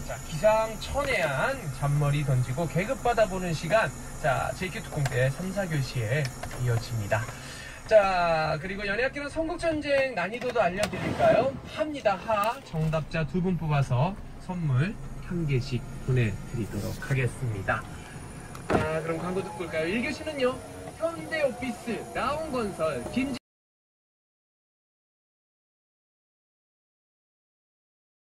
자, 기상천외한 잔머리 던지고 계급 받아보는 시간. 자, JQ 특공대 3, 4교시에 이어집니다. 자, 그리고 연예학기는 선국전쟁 난이도도 알려드릴까요? 합니다. 하. 정답자 2분 뽑아서 선물 1개씩 보내드리도록 하겠습니다. 자, 그럼 광고 듣고 올까요? 1교시는요, 현대오피스, 나온건설, 김